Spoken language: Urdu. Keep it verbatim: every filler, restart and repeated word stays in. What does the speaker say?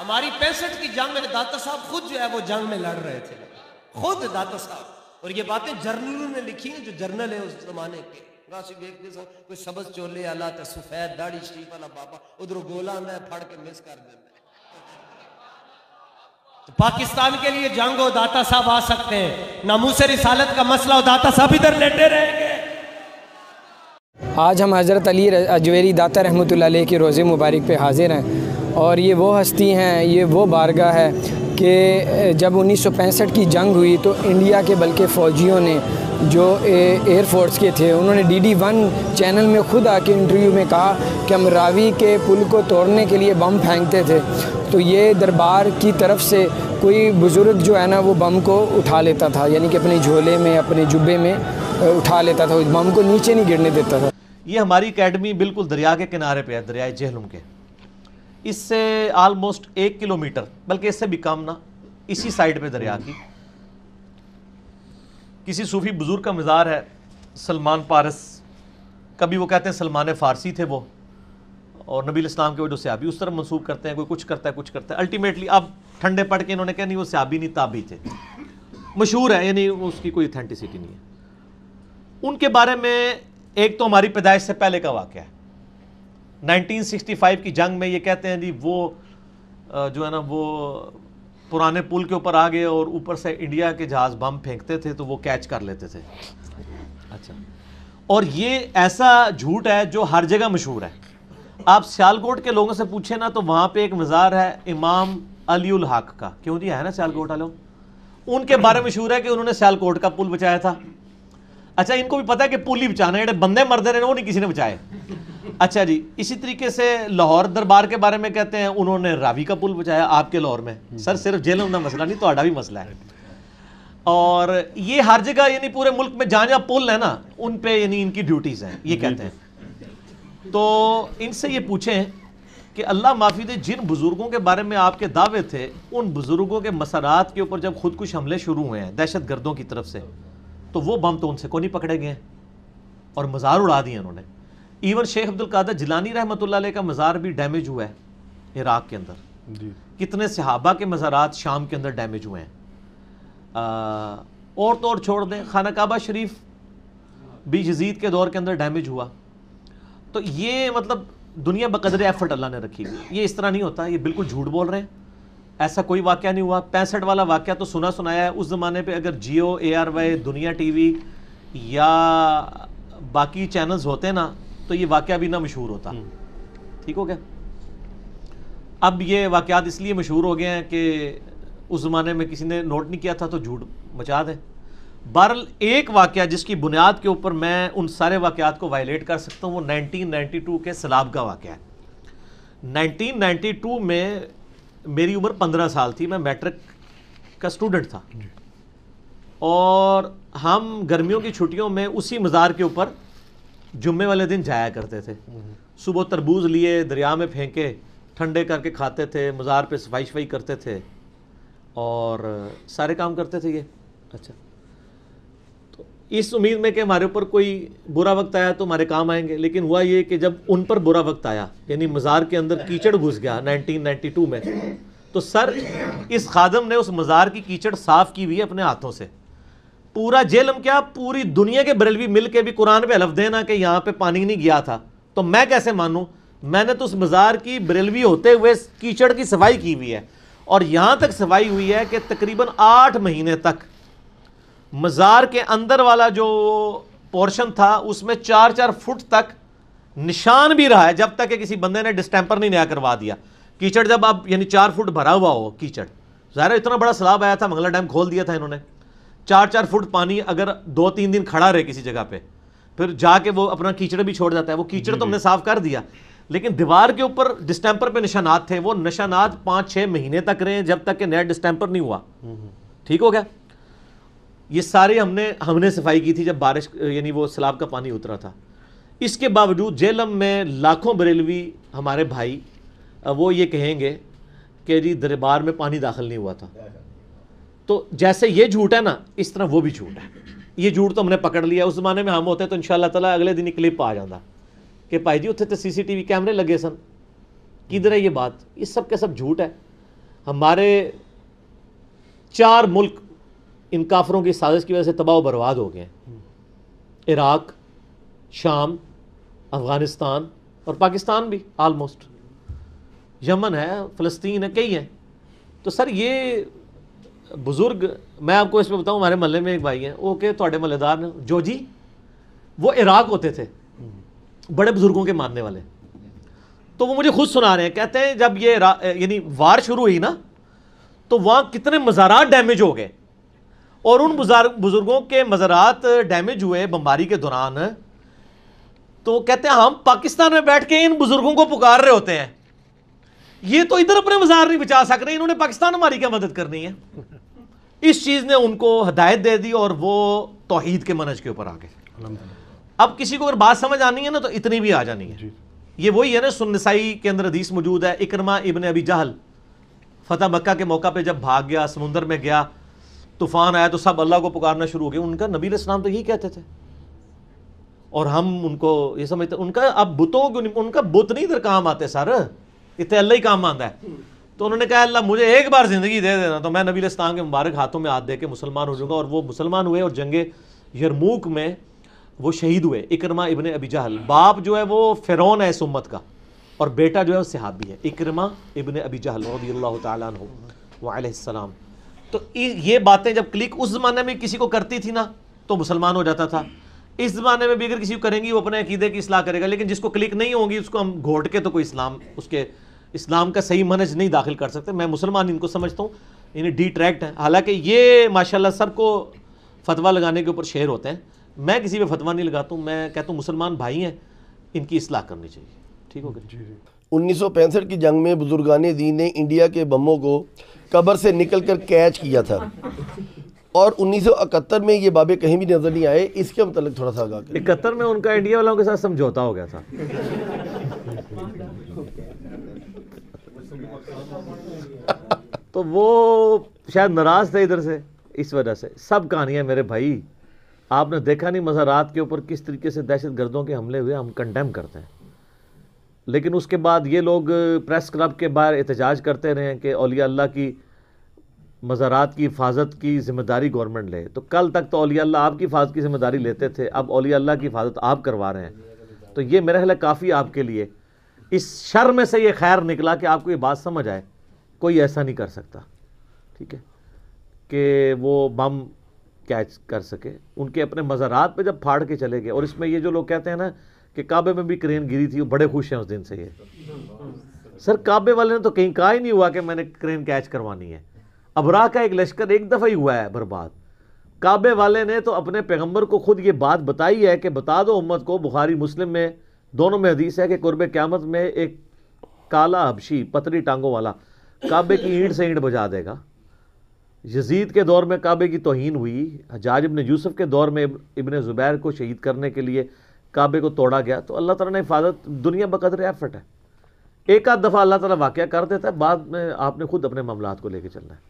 ہماری پینسٹھ کی جنگ میں داتا صاحب خود جو ہے وہ جنگ میں لڑ رہے تھے، خود داتا صاحب. اور یہ باتیں جرنلوں نے لکھی ہیں جو جرنل ہے اس زمانے کے. کوئی سبز چولے والا تے سفید داڑھی شریف والا بابا ادھر گولا آندا ہے پھڑ کے مس کر دینا. پاکستان کے لیے جنگ ہو داتا صاحب آ سکتے ہیں، ناموس رسالت کا مسئلہ ہو داتا صاحب ادھر لیٹے رہیں گے. آج ہم حضرت علی اجویری داتا رحمۃ اللہ علیہ کے روزے مبارک پہ حاضر ہیں، اور یہ وہ ہستی ہیں، یہ وہ بارگاہ ہے کہ جب انیس سو پینسٹھ کی جنگ ہوئی تو انڈیا کے بلکہ فوجیوں نے جو ایئر فورس کے تھے انہوں نے ڈی ڈی ون چینل میں خود آ کے انٹرویو میں کہا کہ ہم راوی کے پل کو توڑنے کے لیے بم پھینکتے تھے، تو یہ دربار کی طرف سے کوئی بزرگ جو ہے نا وہ بم کو اٹھا لیتا تھا، یعنی کہ اپنے جھولے میں اپنے جبے میں اٹھا لیتا تھا، اس بم کو نیچے نہیں گرنے دیتا تھا. یہ ہماری اکیڈمی بالکل دریا کے کنارے پہ ہے، دریائے جہلم کے. اس سے آلموسٹ ایک کلومیٹر بلکہ اس سے بھی کم نہ اسی سائڈ پہ دریا کی کسی صوفی بزرگ کا مزار ہے، سلمان پارس. کبھی وہ کہتے ہیں سلمان فارسی تھے وہ، اور نبی الاسلام کے وہ جو صحابی اس طرح منسوب کرتے ہیں، کوئی کچھ کرتا ہے کچھ کرتا ہے. الٹیمیٹلی اب ٹھنڈے پڑھ کے انہوں نے کہا نہیں وہ صحابی نہیں تابعی تھے، مشہور ہے، یعنی اس کی کوئی اتھینٹسٹی نہیں ہے. ان کے بارے میں ایک تو ہماری پیدائش سے پہلے کا واقعہ ہے. نائنٹین سکسٹی فائیو کی جنگ میں یہ کہتے ہیں جی وہ جو ہے نا وہ پرانے پل کے اوپر آ گئے اور اوپر سے انڈیا کے جہاز بم پھینکتے تھے تو وہ کیچ کر لیتے تھے. اچھا، اور یہ ایسا جھوٹ ہے جو ہر جگہ مشہور ہے. آپ سیالکوٹ کے لوگوں سے پوچھیں نا تو وہاں پہ ایک مزار ہے امام علی الحق کا، کیوں جی ہے نا سیالکوٹ والوں، ان کے بارے میں مشہور ہے کہ انہوں نے سیالکوٹ کا پل بچایا تھا. اچھا، ان کو بھی پتا ہے کہ پل ہی بچانا ہے، بندے مردے رہے وہ نہیں کسی نے بچائے. اچھا جی، اسی طریقے سے لاہور دربار کے بارے میں کہتے ہیں انہوں نے راوی کا پل بچایا آپ کے لاہور میں. سر صرف جیلوں کا مسئلہ نہیں، تو آڈا بھی مسئلہ ہے. اور یہ ہر جگہ یعنی پورے ملک میں جہاں جہاں پل ہے نا ان پہ یعنی ان کی ڈیوٹیز ہیں، یہ کہتے ہیں. تو ان سے یہ پوچھیں کہ اللہ معافی دے جن بزرگوں کے بارے میں آپ کے دعوے تھے ان بزرگوں کے مسارات کے اوپر جب خود کش حملے شروع ہوئے ہیں دہشت گردوں کی طرف سے تو وہ بم تو ان سے کو نہیں پکڑے گئے ہیں اور مزار اڑا دیے انہوں نے. ایون شیخ عبد القادر جیلانی رحمۃ اللہ علیہ کا مزار بھی ڈیمیج ہوا ہے عراق کے اندر. جی. کتنے صحابہ کے مزارات شام کے اندر ڈیمیج ہوئے ہیں. اور تو اور چھوڑ دیں خانہ کعبہ شریف بھی یزید کے دور کے اندر ڈیمیج ہوا. تو یہ مطلب دنیا بقدر ایفرٹ اللہ نے رکھی ہوئی. یہ اس طرح نہیں ہوتا، یہ بالکل جھوٹ بول رہے ہیں، ایسا کوئی واقعہ نہیں ہوا. پینسٹھ والا واقعہ تو سنا سنایا ہے. اس زمانے پہ اگر جیو، اے آر وائی، دنیا ٹی وی یا باقی چینلز ہوتے نا تو یہ واقعہ بھی نہ مشہور ہوتا. ٹھیک ہو گیا. اب یہ واقعات اس لیے مشہور ہو گئے ہیں کہ اس زمانے میں کسی نے نوٹ نہیں کیا تھا تو جھوٹ مچا دیں. بہرحال ایک واقعہ جس کی بنیاد کے اوپر میں ان سارے واقعات کو وائلیٹ کر سکتا ہوں وہ نائنٹین نائنٹی ٹو کے سلاب کا واقعہ ہے. نائنٹین نائنٹی ٹو میں میری عمر پندرہ سال تھی، میں میٹرک کا سٹوڈنٹ تھا، اور ہم گرمیوں کی چھٹیوں میں اسی مزار کے اوپر جمعے والے دن جایا کرتے تھے. صبح تربوز لیے دریا میں پھینکے ٹھنڈے کر کے کھاتے تھے، مزار پہ صفائی شفائی کرتے تھے اور سارے کام کرتے تھے یہ. اچھا، تو اس امید میں کہ ہمارے اوپر کوئی برا وقت آیا تو ہمارے کام آئیں گے. لیکن ہوا یہ کہ جب ان پر برا وقت آیا یعنی مزار کے اندر کیچڑ گھس گیا نائنٹین نائنٹی ٹو میں، تو سر اس خادم نے اس مزار کی کیچڑ صاف کی ہوئی ہے اپنے ہاتھوں سے. پورا جیلم کیا پوری دنیا کے بریلوی مل کے بھی قرآن پہ حلف دینا کہ یہاں پہ پانی نہیں گیا تھا تو میں کیسے مانوں؟ میں نے تو اس مزار کی بریلوی ہوتے ہوئے کیچڑ کی صفائی کی ہوئی ہے، اور یہاں تک صفائی ہوئی ہے کہ تقریباً آٹھ مہینے تک مزار کے اندر والا جو پورشن تھا اس میں چار چار فٹ تک نشان بھی رہا ہے جب تک کہ کسی بندے نے ڈسٹیمپر نہیں نیا کروا دیا. کیچڑ جب اب یعنی چار فٹ بھرا ہوا ہو کیچڑ، ظاہر اتنا بڑا سیلاب آیا تھا، منگلا ڈیم کھول دیا تھا انہوں نے. چار چار فٹ پانی اگر دو تین دن کھڑا رہے کسی جگہ پہ پھر جا کے وہ اپنا کیچڑ بھی چھوڑ جاتا ہے. وہ کیچڑ تو ہم نے صاف کر دیا لیکن دیوار کے اوپر ڈسٹیمپر پہ نشانات تھے، وہ نشانات پانچ چھ مہینے تک رہے جب تک کہ نیا ڈسٹیمپر نہیں ہوا. ٹھیک ہو گیا. یہ سارے ہم نے ہم نے صفائی کی تھی جب بارش یعنی وہ سیلاب کا پانی اترا تھا. اس کے باوجود جیلم میں لاکھوں بریلوی ہمارے بھائی وہ یہ کہیں گے کہ جی دربار میں پانی داخل نہیں ہوا تھا. تو جیسے یہ جھوٹ ہے نا اس طرح وہ بھی جھوٹ ہے. یہ جھوٹ تو ہم نے پکڑ لیا. اس زمانے میں ہم ہوتے تو انشاءاللہ تعالیٰ اگلے دن کلپ آ جاتا کہ بھائی جی اتنے تو سی سی ٹی وی کیمرے لگے سن. کدھر ہے یہ بات؟ یہ سب کے سب جھوٹ ہے. ہمارے چار ملک ان کافروں کی سازش کی وجہ سے تباہ و برباد ہو گئے ہیں، عراق، شام، افغانستان اور پاکستان بھی آلموسٹ، یمن ہے، فلسطین ہے، کئی ہیں. تو سر یہ بزرگ، میں آپ کو اس میں بتاؤں، ہمارے محلے میں ایک بھائی ہیں، وہ کہ تھوڑے محلے دار نے جو جی وہ عراق ہوتے تھے، بڑے بزرگوں کے ماننے والے. تو وہ مجھے خود سنا رہے ہیں، کہتے ہیں جب یہ یعنی وار شروع ہوئی نا تو وہاں کتنے مزارات ڈیمیج ہو گئے، اور ان بزرگوں کے مزارات ڈیمیج ہوئے بمباری کے دوران، تو کہتے ہیں ہم پاکستان میں بیٹھ کے ان بزرگوں کو پکار رہے ہوتے ہیں، یہ تو ادھر اپنے مزار نہیں بچا سک رہے، انہوں نے پاکستان ہماری کیا مدد کرنی ہے. اس چیز نے ان کو ہدایت دے دی اور وہ توحید کے منہج کے اوپر آ گئے. اب کسی کو اگر بات سمجھ آنی ہے نا تو اتنی بھی آ جانی ہے. یہ وہی ہے نا، سن نسائی کے اندر حدیث موجود ہے، اکرمہ ابن ابی جہل فتح مکہ کے موقع پہ جب بھاگ گیا، سمندر میں گیا، طوفان آیا تو سب اللہ کو پکارنا شروع ہو گئے. ان کا نبی علیہ السلام تو یہی کہتے تھے، اور ہم ان کو یہ سمجھتے، ان کا اب بتوں کو، ان کا بت نہیں ادھر کام آتے سر، اتنے اللہ ہی کام آتا ہے. تو انہوں نے کہا اللہ مجھے ایک بار زندگی دے دینا تو میں نبی علیہ السلام کے مبارک ہاتھوں میں ہاتھ دے کے مسلمان ہو جاؤں گا. اور وہ مسلمان ہوئے اور جنگ یرموک میں وہ شہید ہوئے. اکرمہ ابن ابی جہل، باپ جو ہے وہ فرعون ہے اس امت کا، اور بیٹا جو ہے وہ صحابی ہے، اکرمہ ابن ابی جہل رضی اللہ تعالیٰ عنہ وعلیہ السلام. تو یہ باتیں جب کلک اس زمانے میں کسی کو کرتی تھی نا تو مسلمان ہو جاتا تھا. اس زمانے میں بھی اگر کسی کو کریں گی وہ اپنے عقیدے کی اصلاح کرے گا، لیکن جس کو کلک نہیں ہوگی اس کو ہم گھوٹ کے تو کوئی اسلام، اس کے اسلام کا صحیح منہج نہیں داخل کر سکتے. میں مسلمان ان کو سمجھتا ہوں یعنی ڈی ٹریکٹ ہیں، حالانکہ یہ ماشاءاللہ سب کو فتویٰ لگانے کے اوپر شہر ہوتے ہیں. میں کسی پہ فتویٰ نہیں لگاتا ہوں، میں کہتا ہوں مسلمان بھائی ہیں، ان کی اصلاح کرنی چاہیے. ٹھیک ہو گیا. انیس سو پینسٹھ کی جنگ میں بزرگان دین نے انڈیا کے بموں کو قبر سے نکل کر کیچ کیا تھا، اور انیس سو اکہتر میں یہ بابے کہیں بھی نظر نہیں آئے. اس کے متعلق تھوڑا سا آگاہ کریں. اکہتر میں ان کا انڈیا والوں کے ساتھ سمجھوتا ہو گیا تھا. تو وہ شاید ناراض تھے ادھر سے، اس وجہ سے. سب کہانیاں میرے بھائی، آپ نے دیکھا نہیں مزارات کے اوپر کس طریقے سے دہشت گردوں کے حملے ہوئے، ہم کنڈیم کرتے ہیں. لیکن اس کے بعد یہ لوگ پریس کلب کے باہر احتجاج کرتے رہے کہ اولیاء اللہ کی مزارات کی حفاظت کی ذمہ داری گورنمنٹ لے. تو کل تک تو اولیاء اللہ آپ کی حفاظت کی ذمہ داری لیتے تھے، اب اولیاء اللہ کی حفاظت آپ کروا رہے ہیں. تو یہ میرا خیال ہے کافی آپ کے لیے، اس شر میں سے یہ خیر نکلا کہ آپ کو یہ بات سمجھ آئے کوئی ایسا نہیں کر سکتا، ٹھیک ہے، کہ وہ بم کیچ کر سکے. ان کے اپنے مزارات پہ جب پھاڑ کے چلے گئے، اور اس میں یہ جو لوگ کہتے ہیں نا کہ کعبے میں بھی کرین گری تھی، وہ بڑے خوش ہیں اس دن سے. یہ سر کعبے والے نے تو کہیں کہا ہی نہیں ہوا کہ میں نے کرین کیچ کروانی ہے. ابراہ کا ایک لشکر ایک دفعہ ہی ہوا ہے برباد. کعبے والے نے تو اپنے پیغمبر کو خود یہ بات بتائی ہے کہ بتا دو امت کو، بخاری مسلم میں دونوں میں حدیث ہے کہ قرب قیامت میں ایک کالا حبشی پتلی ٹانگوں والا کعبے کی اینٹ سے اینٹ بجا دے گا. یزید کے دور میں کعبے کی توہین ہوئی، حجاج ابن یوسف کے دور میں ابن زبیر کو شہید کرنے کے لیے کعبے کو توڑا گیا. تو اللہ تعالیٰ نے حفاظت دنیا بقدر ایفرٹ ہے. ایک آدھ دفعہ اللہ تعالیٰ واقعہ کر دیتا ہے، بعد میں آپ نے خود اپنے معاملات کو لے کے چلنا ہے.